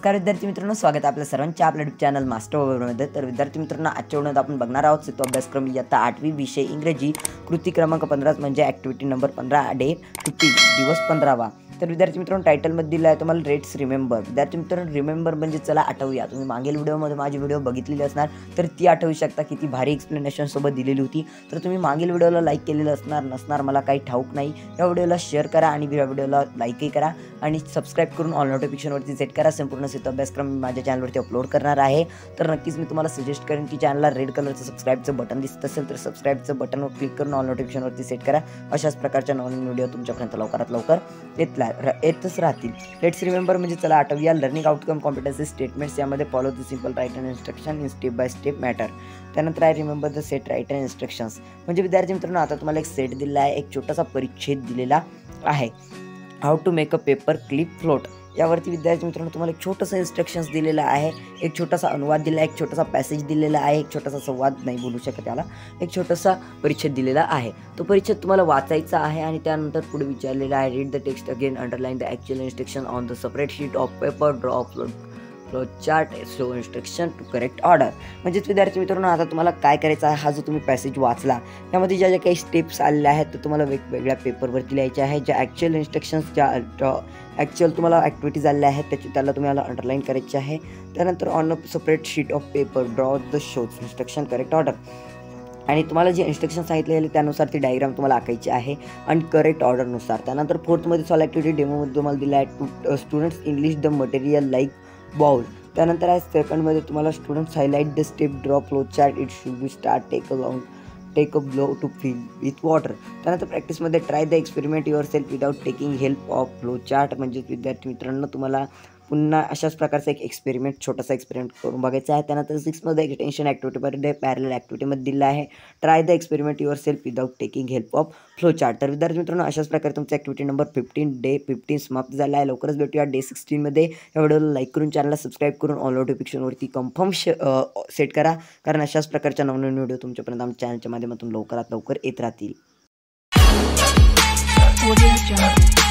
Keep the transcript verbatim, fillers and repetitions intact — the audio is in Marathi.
नमस्कार विद्यार्थी मित्रांनो, स्वागत आहे आपल्या सर्वांच्या आपल्या यूट्यूब चॅनल मास्टर ओव्हरमध्ये। तर विद्यार्थी मित्रांनो, आजच्या व्हिडिओत आपण बघणार आहोत तो अभ्यासक्रम इयत्ता आठवी विषय इंग्रजी कृती क्रमांक पंधरा म्हणजे ॲक्टिव्हिटी नंबर पंधरा डे फिफ्टीन दिवस पंधरावा। तर विद्यार्थी मित्रांनो, टायटलमध्ये दिलं आहे तुम्हाला रेट्स रिमेंबर। विद्यार्थी मित्रांनो, रिमेंबर म्हणजे चला आठवूया। तुम्ही मागील व्हिडिओमध्ये माझी व्हिडिओ बघितलेली असणार तर ती आठवू शकता, किती भारी एक्सप्लेनेशन सोबत दिलेली होती। तर तुम्ही मागील व्हिडिओला लाईक केलेलं असणार नसणार मला काही ठाऊक नाही। या व्हिडिओला शेअर करा आणि या व्हिडिओला लाईकही करा आणि सबस्क्राईब करून ऑल नोटिफिकेशनवरती सेट करा। संपूर्ण सेट अभ्यासक्रम मी माझ्या चॅनलवरती अपलोड करणार आहे। तर नक्कीच मी तुम्हाला सजेस्ट करेन की चॅनलला रेड कलरचं सबस्क्राईबचं बटन दिसत असेल तर सबस्क्राईबचं बटनवर क्लिक करून ऑल नोटिफिकेशनवरती सेट करा। अशाच प्रकारच्या नवीन व्हिडिओ तुमच्यापर्यंत लवकरात लवकर येतला येतच राहतील। लेट्स रिमेंबर म्हणजे चला आठवूया। लर्निंग आउटकम कॉम्पिटन्सी स्टेटमेंट्स यामध्ये follow the simple right and instruction in step by step matter. त्यानंतर आहे remember the set right and instructions म्हणजे विद्यार्थी मित्रांनो, आता तुम्हाला एक सेट दिलेला आहे, एक छोटासा परिच्छेद दिलेला आहे। How to make a paper clip float यावरती विद्यार्थी मित्रांनो तुम्हाला एक छोटंसं इन्स्ट्रक्शन्स दिलेलं आहे, एक छोटासा अनुवाद दिला आहे, एक छोटासा पॅसेज दिलेला आहे, एक छोटासा संवाद नाही बोलू शकत त्याला, एक छोटासा परिच्छेद दिलेला आहे। तो परिच्छेद तुम्हाला वाचायचा आहे आणि त्यानंतर पुढे विचारलेला आहे read the text again, underline the actual instruction on the separate sheet of paper, draw flow flow chart, show instruction to correct order. म्हणजेच विद्यार्थी मित्रांनो, आता तुम्हाला काय करायचं आहे, हा जो तुम्ही पॅसेज वाचला यामध्ये ज्या ज्या काही स्टेप्स आलेल्या आहेत तर तुम्हाला वेगवेगळ्या पेपरवरती लिहायच्या आहेत। ज्या ॲक्च्युअल इन्स्ट्रक्शन्स ज्या ॲक्च्युअल तुम्हाला ॲक्टिव्हिटीज आलेल्या आहेत त्याची त्याला तुम्हाला अंडरलाईन करायची आहे। त्यानंतर on a separate sheet of paper draw the shows instruction correct order आणि तुम्हाला जे इन्स्ट्रक्शन सांगितलेले त्यानुसार ती डायग्राम तुम्हाला आखायची आहे आणि करेक्ट ऑर्डरनुसार। त्यानंतर फोर्थमध्ये सॉल्व ॲक्टिव्हिटी डेमोमध्ये तुम्हाला दिला आहे to students English the material like bowl. त्यानंतर आहे सेकंडमध्ये तुम्हाला students highlight the step draw flow chart it should be start take a long take a blow to fill with water. त्यानंतर प्रॅक्टिसमध्ये try the experiment yourself without taking help of flow chart म्हणजे विद्यार्थी मित्रांनो तुम्हाला पुन्हा अशाच प्रकारचा एक एक्सपेरिमेंट छोटासा एक्सपेरिमेंट करून बघायचा आहे। त्यानंतर सिक्समध्ये एक टेन्शन ॲक्टिव्हिटीमध्ये पॅरल ॲक्टिव्हिटीमध्ये दिला आहे try the experiment yourself without taking help of flow chart. तर विद्यार्थी मित्रांनो, अशाच प्रकारे तुमची activity number fifteen day fifteen समाप्त झाला आहे। लवकरच भेटूया डे सिक्स्टीनमध्ये। या व्हिडिओला लाईक करून चॅनलला सबस्क्राईब करून ऑल नोटिफिकेशनवरती कन्फर्म सेट करा, कारण अशाच प्रकारच्या नवनवीन व्हिडिओ तुमच्यापर्यंत आमच्या चॅनलच्या माध्यमातून लवकरात लवकर येत राहतील।